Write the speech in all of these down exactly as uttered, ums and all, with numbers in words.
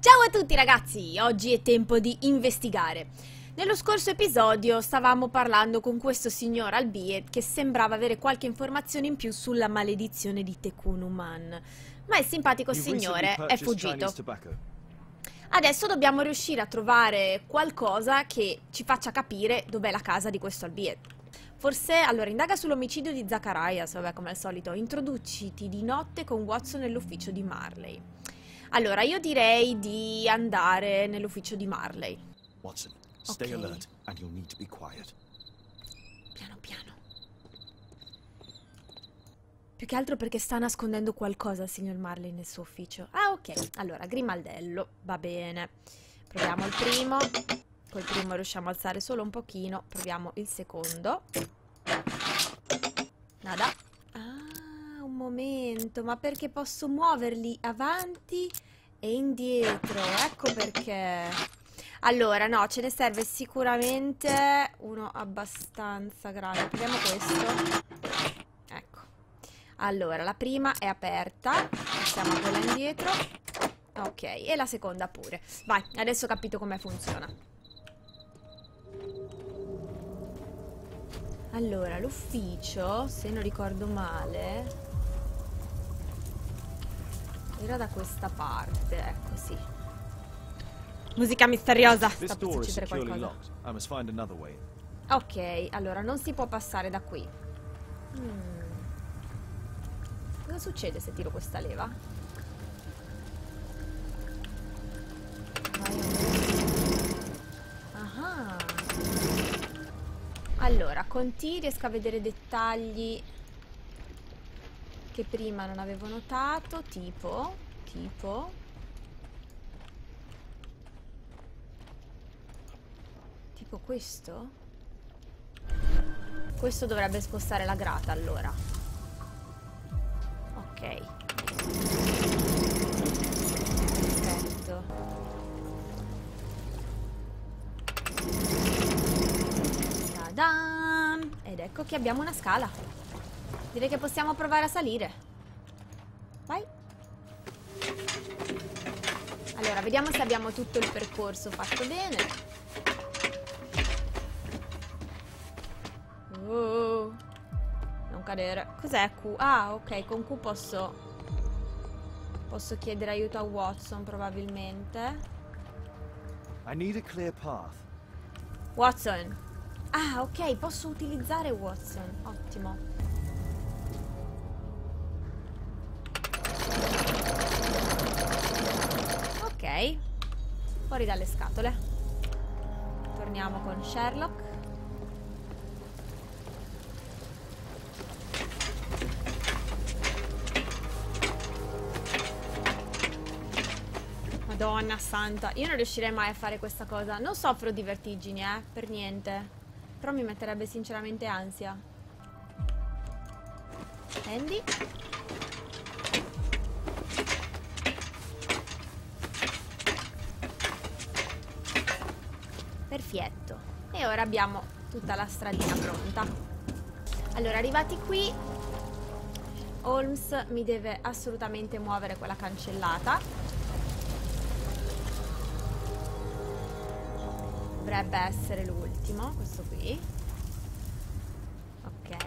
Ciao a tutti ragazzi, oggi è tempo di investigare. Nello scorso episodio stavamo parlando con questo signor Albiet che sembrava avere qualche informazione in più sulla maledizione di Tekunuman, ma il simpatico signore è fuggito. Adesso dobbiamo riuscire a trovare qualcosa che ci faccia capire dov'è la casa di questo Albiet. Forse, allora, indaga sull'omicidio di Zacharias, vabbè, come al solito, introduciti di notte con Watson nell'ufficio di Marley. Allora, io direi di andare nell'ufficio di Marley. Watson, stay Ok. alert and you'll need to be quiet. Piano piano. Più che altro perché sta nascondendo qualcosa il signor Marley nel suo ufficio. Ah, ok. Allora, grimaldello, va bene. Proviamo il primo. Col primo riusciamo a alzare solo un pochino. Proviamo il secondo. Nada. Ah, un momento. Ma perché posso muoverli avanti e indietro? Ecco perché. Allora, no, ce ne serve sicuramente uno abbastanza grande. Proviamo questo. Ecco. Allora, la prima è aperta. Passiamo a quella indietro. Ok, e la seconda pure. Vai, adesso ho capito come funziona. Allora, l'ufficio, se non ricordo male, era da questa parte, ecco, sì. Musica misteriosa, This sta per door is succedere securely qualcosa. locked. I must find another way. Ok, allora, non si può passare da qui. Hmm. Cosa succede se tiro questa leva? Ah. Allora, con T riesco a vedere dettagli che prima non avevo notato, tipo, tipo... Tipo questo? Questo dovrebbe spostare la grata, allora. Ok. Perfetto. Ta-dam! Ed ecco che abbiamo una scala. Direi che possiamo provare a salire. Vai. Allora, vediamo se abbiamo tutto il percorso fatto bene. Oh, non cadere. Cos'è Q? Ah, ok, con Q posso Posso chiedere aiuto a Watson probabilmente. I need a clear path. Watson. Ah, ok, posso utilizzare Watson. Ottimo. Ok. Fuori dalle scatole. Torniamo con Sherlock. Madonna santa, io non riuscirei mai a fare questa cosa. Non soffro di vertigini, eh, per niente. Però mi metterebbe sinceramente ansia. Andy. Perfetto. E ora abbiamo tutta la stradina pronta. Allora, arrivati qui, Holmes mi deve assolutamente muovere quella cancellata. Dovrebbe essere l'ultimo, questo qui. Ok.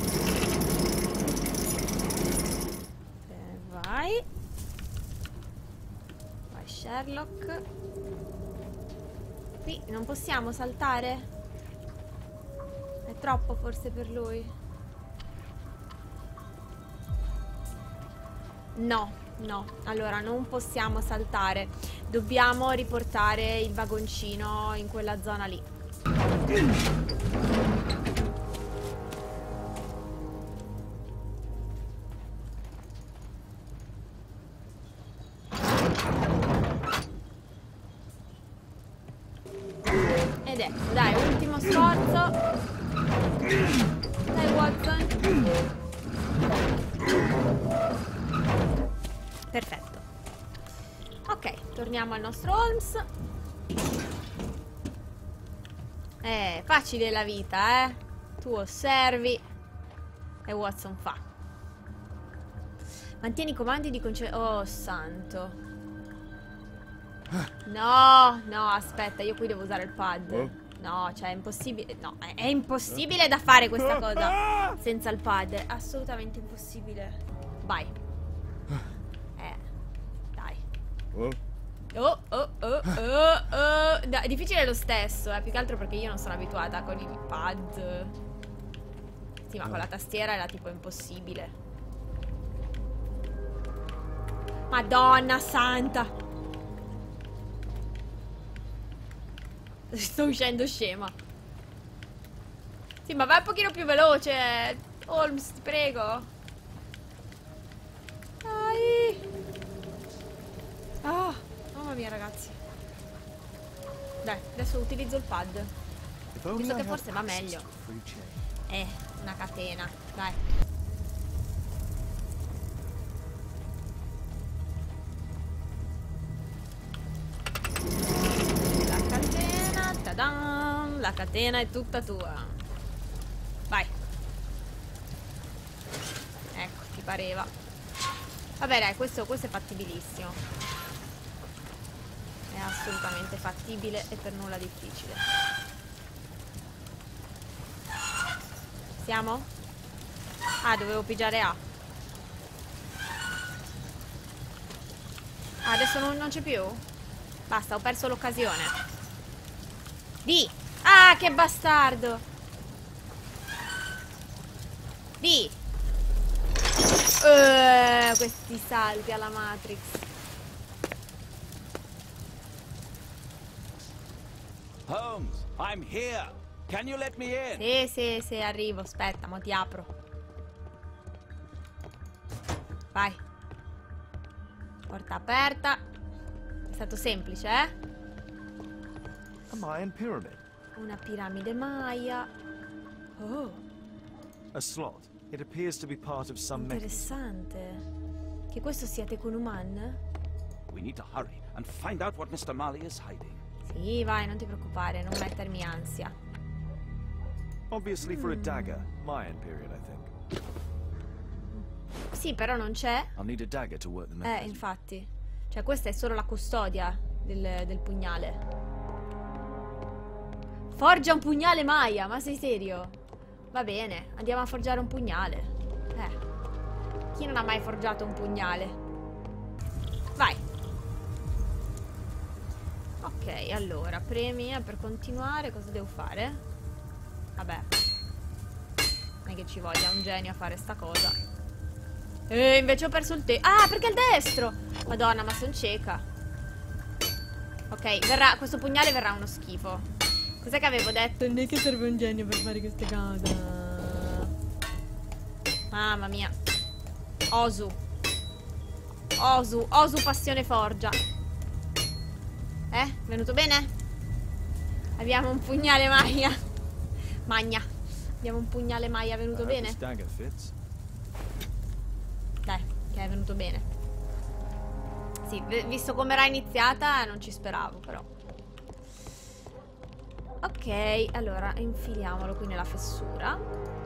E vai. Vai Sherlock. Qui non possiamo saltare? È troppo forse per lui? No. No, allora non possiamo saltare. Dobbiamo riportare il vagoncino in quella zona lì. Ed ecco, dai, ultimo sforzo. Dai Watson. Perfetto. Ok, torniamo al nostro Holmes. Eh, facile la vita, eh. Tu osservi e Watson fa. Mantieni i comandi di concentrazione. Oh, santo. No, no, aspetta, io qui devo usare il pad. No, cioè è impossibile. No, è, è impossibile da fare questa cosa senza il pad. È assolutamente impossibile. Vai. Eh, dai. Oh, oh, oh, oh, oh. No, è difficile lo stesso, eh. Più che altro perché io non sono abituata con il pad. Sì, ma con la tastiera era tipo impossibile. Madonna santa. Sto uscendo scema. Sì, ma vai un pochino più veloce, Holmes, ti prego. Dai. Ah, mamma mia, ragazzi. Dai, adesso utilizzo il pad. Visto che forse va meglio. Eh, una catena. Dai. Ta-dan! La catena è tutta tua. Vai. Ecco, ti pareva. Vabbè dai, questo, questo è fattibilissimo. È assolutamente fattibile e per nulla difficile. Siamo? Ah, dovevo pigiare A. Ah, adesso non, non c'è più? Basta, ho perso l'occasione. Di! Ah, che bastardo! Di! Uh, questi salti alla Matrix. Holmes, I'm here. Can you let me in? Sì, sì, sì, arrivo. Aspetta, mo ti apro. Vai. Porta aperta. È stato semplice, eh? A Mayan pyramid. Una piramide maya. Oh, A slot. It appears to be part of some mechanism. interessante. Che questo sia Tekunuman? We need to hurry and find out what mister Mali is hiding. Sì, vai, non ti preoccupare, non mettermi ansia. Obviously for a dagger. Mayan period, I think. Sì, però non c'è. I'll need a dagger to work the Eh, mechanism. infatti. Cioè, questa è solo la custodia del, del pugnale. Forgia un pugnale Maya, ma sei serio? Va bene, andiamo a forgiare un pugnale. Eh. Chi non ha mai forgiato un pugnale? Vai. Ok, allora, premi per continuare. Cosa devo fare? Vabbè. Non è che ci voglia un genio a fare sta cosa. E invece ho perso il tempo. Ah, perché è il destro! Madonna, ma sono cieca. Ok, verrà, questo pugnale verrà uno schifo. Cos'è che avevo detto? Non è che serve un genio per fare queste cose. Mamma mia. Osu. Osu, Osu passione forgia. Eh? Venuto bene? Abbiamo un pugnale Maya. Magna. Abbiamo un pugnale Maya venuto I hope bene? this dagger fits. Dai, che è venuto bene. Sì, visto come era iniziata non ci speravo però. Ok, allora infiliamolo qui nella fessura.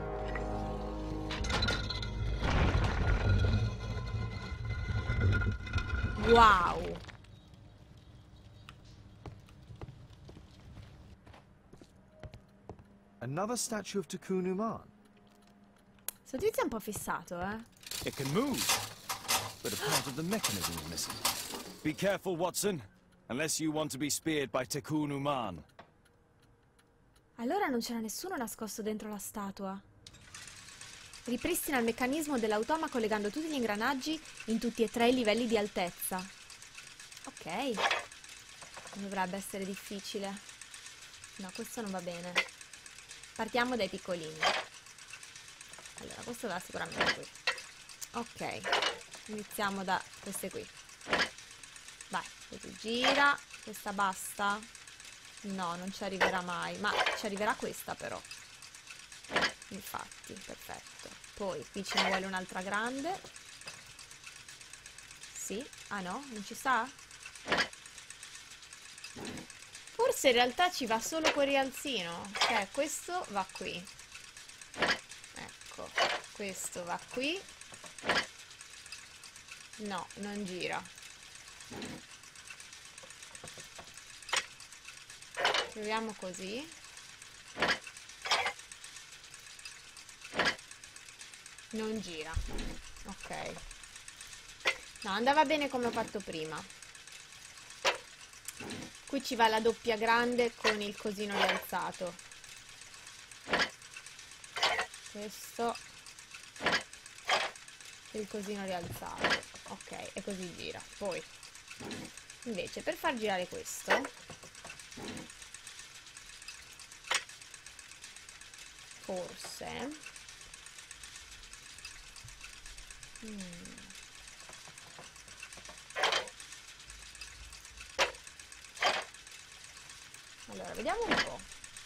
Wow. Another statue of Tekunuman. Sto tizio è un po' fissato, eh. It can move, but a part of the mechanism is missing. Be careful, Watson, unless you want to be speared by Tekunuman. Allora non c'era nessuno nascosto dentro la statua. Ripristina il meccanismo dell'automa collegando tutti gli ingranaggi in tutti e tre i livelli di altezza. Ok. Non dovrebbe essere difficile. No, questo non va bene. Partiamo dai piccolini. Allora, questo va sicuramente qui. Ok. Iniziamo da queste qui. Vai, così gira. Questa basta. No, non ci arriverà mai. Ma ci arriverà questa però. Infatti, perfetto. Poi qui ce ne vuole un'altra grande. Sì. Ah no? Non ci sta? Forse in realtà ci va solo quel rialzino. Cioè, questo va qui. Ecco. Questo va qui. No, non gira. Proviamo così. Non gira. Ok. No, andava bene come ho fatto prima. Qui ci va la doppia grande con il cosino rialzato. Questo. Il cosino rialzato. Ok, e così gira. Poi, invece, per far girare questo, forse... Mm. Allora, vediamo un po'.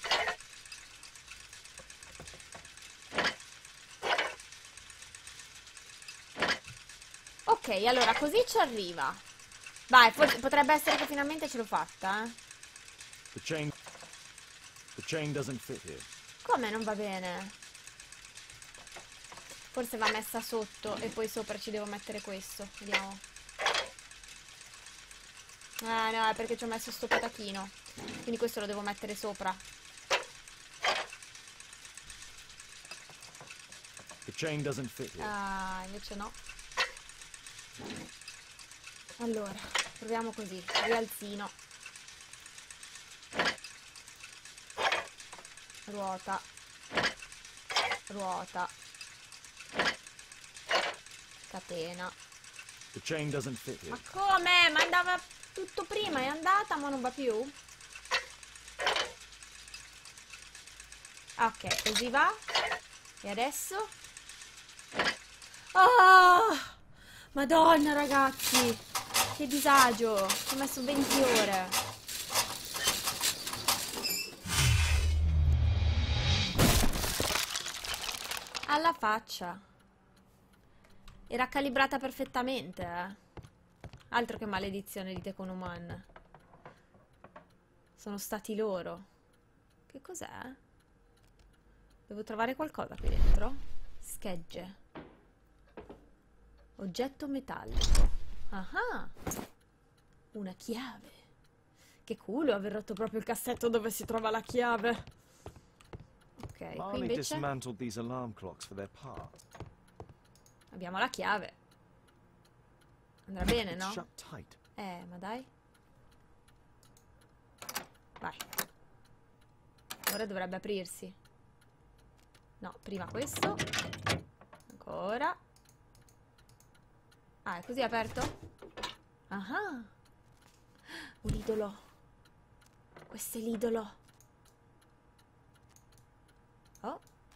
Ok, allora così ci arriva. Vai, forse potrebbe essere che finalmente ce l'ho fatta, eh. The chain... The chain doesn't fit here. Come non va bene? Forse va messa sotto e poi sopra ci devo mettere questo. Vediamo. Ah no, è perché ci ho messo sto patachino. Quindi questo lo devo mettere sopra. The chain doesn't fit here. Ah, invece no. Allora, proviamo così. Rialzino. Ruota. Ruota. Catena. The chain doesn't fit here. Ma come? Ma andava tutto prima, è andata, ma non va più? Ok, così va. E adesso? Oh! Madonna, ragazzi! Che disagio! Ci ho messo venti ore. Alla faccia. Era calibrata perfettamente, eh. Altro che maledizione di Tecunuman. Sono stati loro. Che cos'è? Devo trovare qualcosa qui dentro. Schegge. Oggetto metallico. Ah, una chiave. Che culo aver rotto proprio il cassetto dove si trova la chiave. Ok, qui Marley invece dismantled these alarm clocks for their part. abbiamo la chiave. Andrà bene, It's no? shut tight. Eh, ma dai. Vai. Ora dovrebbe aprirsi. No, prima questo. Ancora. Ah, è così aperto? Ah, un idolo. Questo è l'idolo. Oh.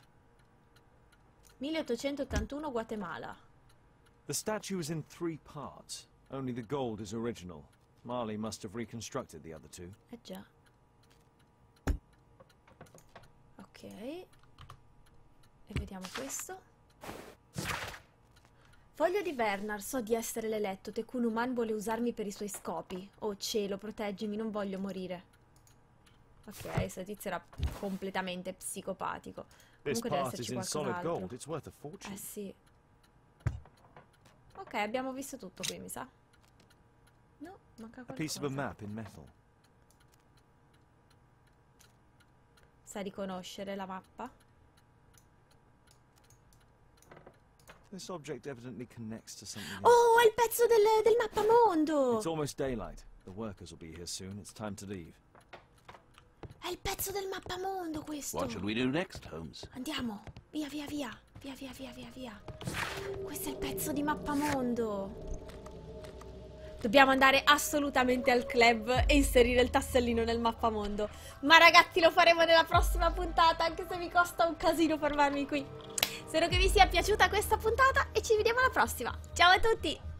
milleottocentottantuno Guatemala. The statue is in three parts. Only the gold is original. Marley must have reconstructed the other two. Eh già. Ok. E vediamo questo. Foglio di Vernar, so di essere l'eletto. Tecunuman vuole usarmi per i suoi scopi. Oh cielo, proteggimi, non voglio morire. Ok, questo tizio era completamente psicopatico. This Comunque deve part is esserci in solid qualcos'altro. gold. It's worth a fortune. Eh sì. Ok, abbiamo visto tutto qui, mi sa. No, manca A qualcosa. piece of a map in metal. Sai riconoscere la mappa? This object evidently connects to something else. Oh, è il pezzo del, del mappamondo! It's almost daylight. The workers will be here soon. It's time to leave. È il pezzo del mappamondo questo! What shall we do next, Holmes? Andiamo! Via, via, via! Via, via, via, via, via! Questo è il pezzo di mappamondo! Dobbiamo andare assolutamente al club e inserire il tassellino nel mappamondo. Ma ragazzi, lo faremo nella prossima puntata, anche se mi costa un casino fermarmi qui. Spero che vi sia piaciuta questa puntata e ci vediamo alla prossima. Ciao a tutti!